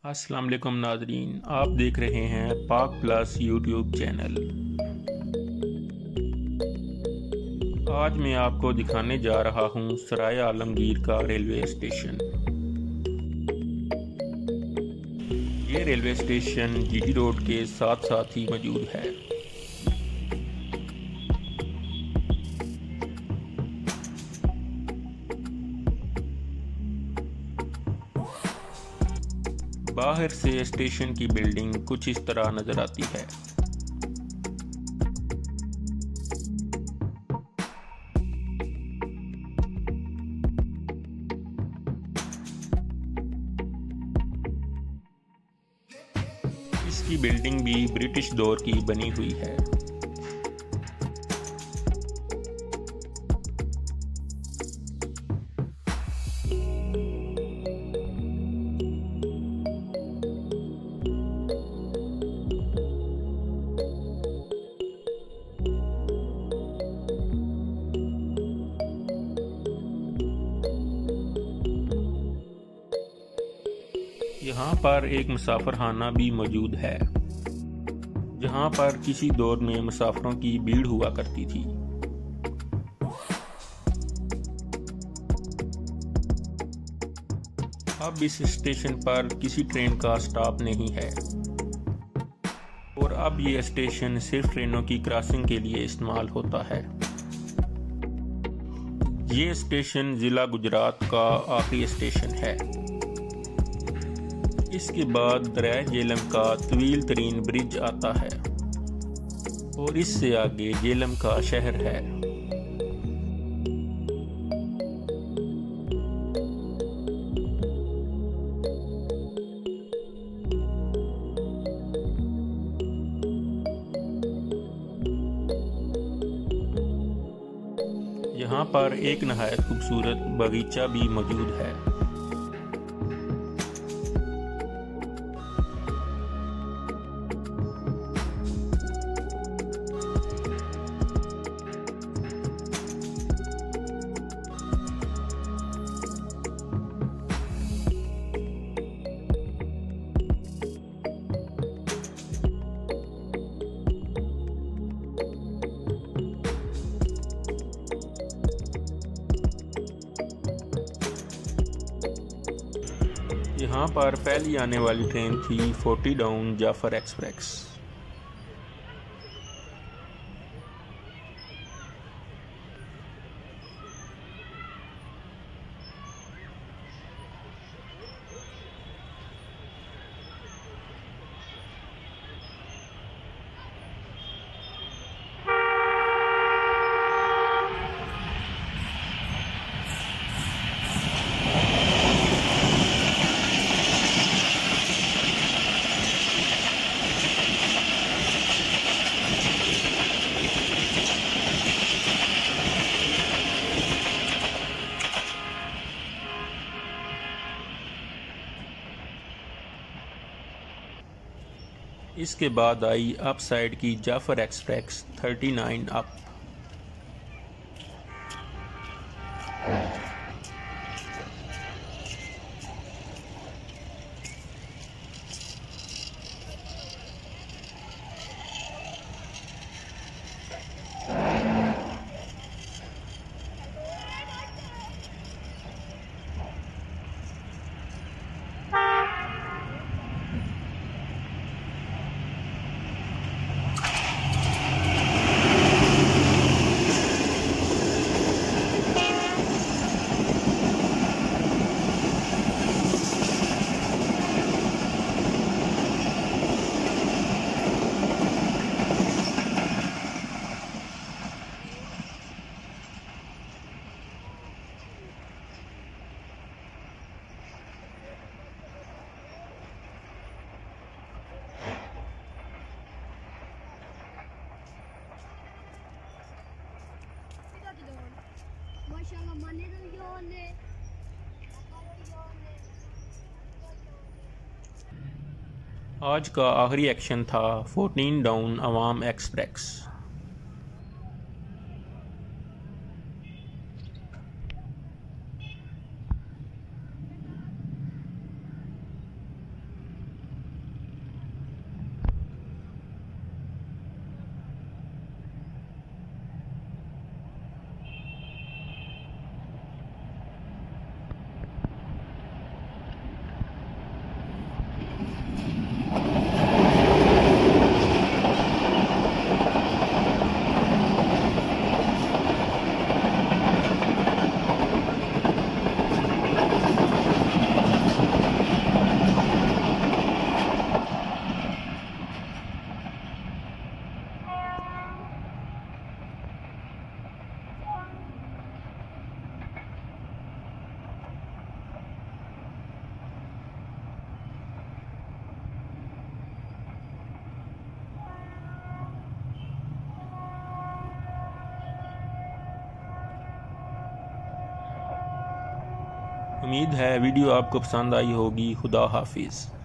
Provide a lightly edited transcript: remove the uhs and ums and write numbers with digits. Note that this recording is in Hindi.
अस्सलाम वालेकुम नाजरीन, आप देख रहे हैं पाक प्लस यूट्यूब चैनल। आज मैं आपको दिखाने जा रहा हूं सराय आलमगीर का रेलवे स्टेशन। ये रेलवे स्टेशन जीटी रोड के साथ साथ ही मौजूद है। बाहर से स्टेशन की बिल्डिंग कुछ इस तरह नजर आती है। इसकी बिल्डिंग भी ब्रिटिश दौर की बनी हुई है। यहाँ पर एक मुसाफिरखाना भी मौजूद है, जहाँ पर किसी दौर में मुसाफिरों की भीड़ हुआ करती थी। अब इस स्टेशन पर किसी ट्रेन का स्टॉप नहीं है और अब ये स्टेशन सिर्फ ट्रेनों की क्रॉसिंग के लिए इस्तेमाल होता है। ये स्टेशन जिला गुजरात का आखिरी स्टेशन है। इसके बाद दरिया झेलम का तवील तरीन ब्रिज आता है और इससे आगे झेलम का शहर है। यहाँ पर एक नहायत खूबसूरत बगीचा भी मौजूद है। यहाँ पर पहली आने वाली ट्रेन थी 40 डाउन जाफर एक्सप्रेस। इसके बाद आई अप साइड की जाफर एक्सप्रेस 39 अप। आज का आखिरी एक्शन था 14 डाउन अवाम एक्सप्रेस। उम्मीद है वीडियो आपको पसंद आई होगी। खुदा हाफिज़।